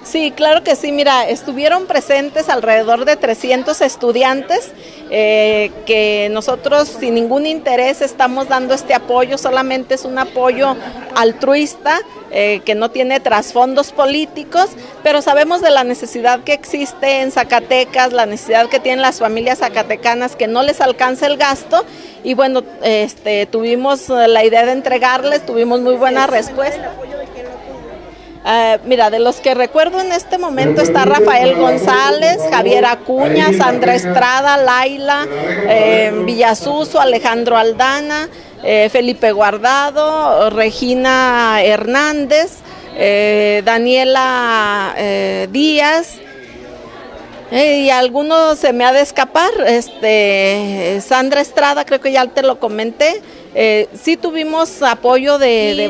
Sí, claro que sí, mira, estuvieron presentes alrededor de 300 estudiantes que nosotros sin ningún interés estamos dando este apoyo, solamente es un apoyo altruista que no tiene trasfondos políticos, pero sabemos de la necesidad que existe en Zacatecas, la necesidad que tienen las familias zacatecanas que no les alcanza el gasto y bueno, tuvimos la idea de entregarles, tuvimos muy buena respuesta. Mira, de los que recuerdo en este momento está Rafael González, Javier Acuña, Sandra Estrada, Laila Villasuso, Alejandro Aldana, Felipe Guardado, Regina Hernández, Daniela Díaz, y algunos se me ha de escapar, Sandra Estrada, creo que ya te lo comenté. Sí tuvimos apoyo de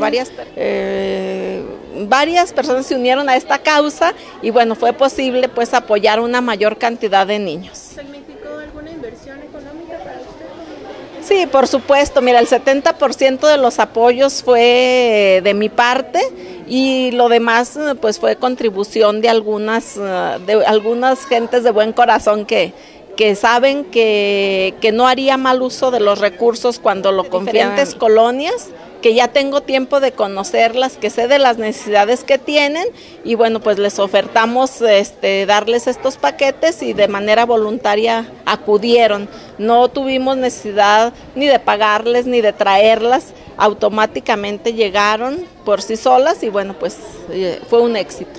varias personas se unieron a esta causa y bueno, fue posible pues apoyar una mayor cantidad de niños. ¿Significó alguna inversión económica para usted? Sí, por supuesto, mira, el 70% de los apoyos fue de mi parte y lo demás pues fue contribución de algunas gentes de buen corazón que saben que no haría mal uso de los recursos cuando lo confían. Diferentes colonias que ya tengo tiempo de conocerlas, que sé de las necesidades que tienen y bueno, pues les ofertamos darles estos paquetes y de manera voluntaria acudieron. No tuvimos necesidad ni de pagarles ni de traerlas, automáticamente llegaron por sí solas y bueno, pues fue un éxito.